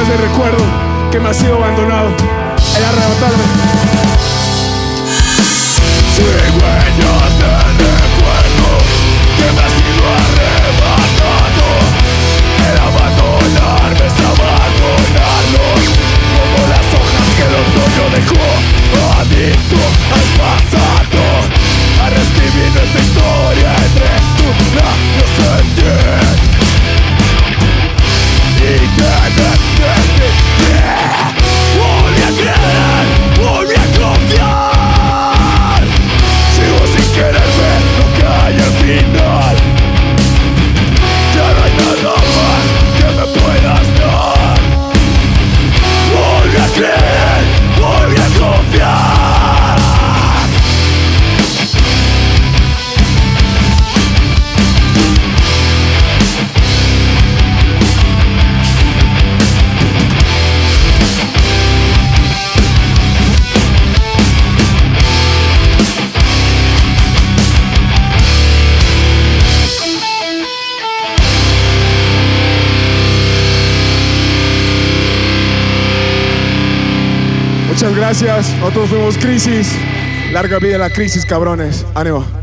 el recuerdo que me ha sido abandonado, el arrebatarme. Cigüeñas del recuerdo que me ha sido arrebatado. El abandonarme es abandonarlos, como las hojas que el otoño dejó. Adicto al pasado, a reescribir nuestra historia entre tu labios sentir. Y volví a creer, volví a confiar. Sigo sin querer ver lo que hay al final. Ya no hay nada más que me puedas dar. Volví a creer, volví a confiar. Muchas gracias, nosotros fuimos Crisis. Larga vida a la crisis, cabrones. Ánimo.